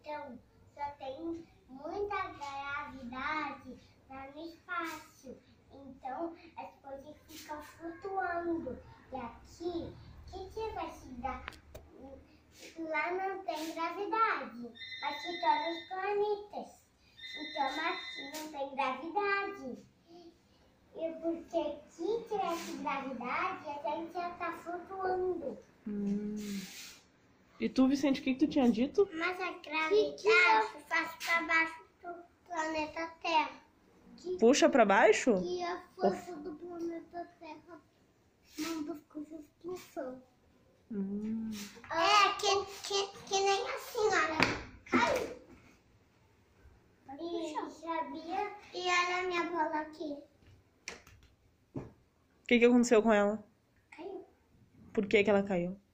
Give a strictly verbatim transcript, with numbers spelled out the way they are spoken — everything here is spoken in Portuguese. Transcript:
Então, só tem muita gravidade lá no espaço. Então, as coisas ficam flutuando. E aqui, o que, que vai se dar? Lá não tem gravidade, mas se torna os planetas. Então, aqui não tem gravidade. E porque se tivesse gravidade, a gente já tá flutuando. Hum. E tu, Vicente, o que, que tu tinha dito? Mas a gravidade faz para baixo do planeta Terra. Que, Puxa pra baixo? que a força do planeta Terra manda as coisas que são. Hum. É, que, que, que nem a senhora caiu. E sabia? E olha a minha bola aqui. O que, que aconteceu com ela? Caiu. Por que, que ela caiu?